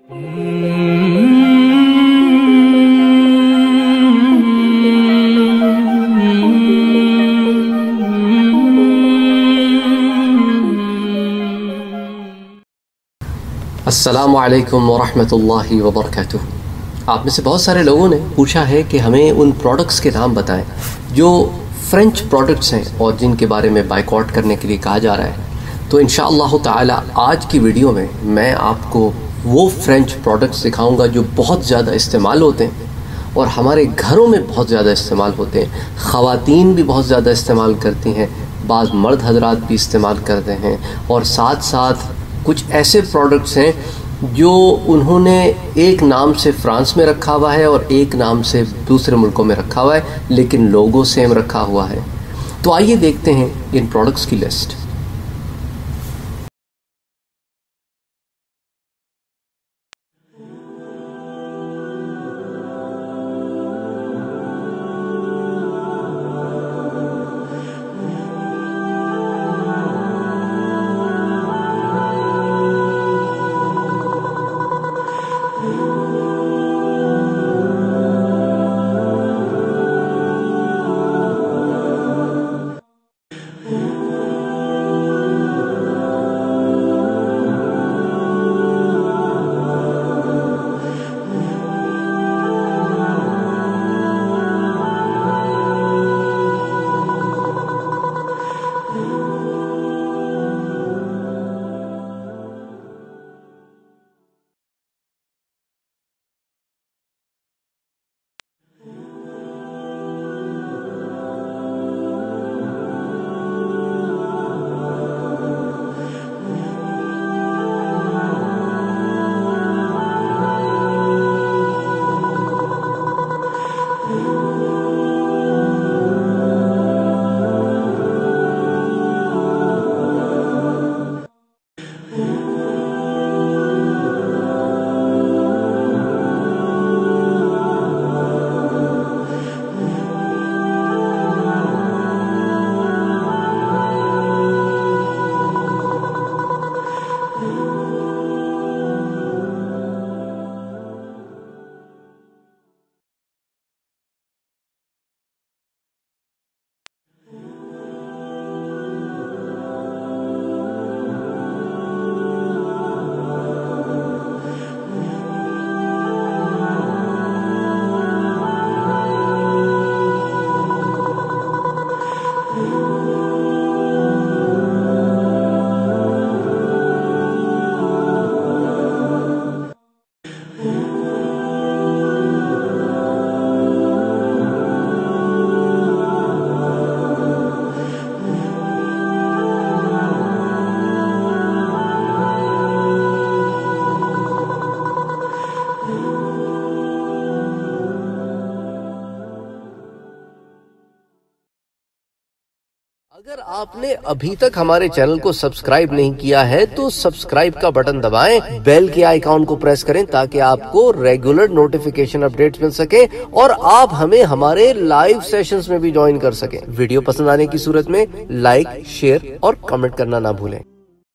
अस्सलामु अलैकुम वरहमतुल्लाहि वबरकातुहू। आप में से बहुत सारे लोगों ने पूछा है कि हमें उन प्रोडक्ट्स के नाम बताएं जो फ्रेंच प्रोडक्ट्स हैं और जिनके बारे में बाइकआउट करने के लिए कहा जा रहा है। तो इंशाअल्लाह ताला आज की वीडियो में मैं आपको वो फ्रेंच प्रोडक्ट्स दिखाऊंगा जो बहुत ज़्यादा इस्तेमाल होते हैं और हमारे घरों में बहुत ज़्यादा इस्तेमाल होते हैं। ख़वातीन भी बहुत ज़्यादा इस्तेमाल करती हैं, बाज़ मर्द हजरात भी इस्तेमाल करते हैं, और साथ साथ कुछ ऐसे प्रोडक्ट्स हैं जो उन्होंने एक नाम से फ्रांस में रखा हुआ है और एक नाम से दूसरे मुल्कों में रखा हुआ है, लेकिन लोगो सेम रखा हुआ है। तो आइए देखते हैं इन प्रोडक्ट्स की लिस्ट। अगर आपने अभी तक हमारे चैनल को सब्सक्राइब नहीं किया है तो सब्सक्राइब का बटन दबाएं, बेल के आइकॉन को प्रेस करें ताकि आपको रेगुलर नोटिफिकेशन अपडेट्स मिल सके और आप हमें हमारे लाइव सेशंस में भी ज्वाइन कर सकें। वीडियो पसंद आने की सूरत में लाइक, शेयर और कमेंट करना ना भूलें।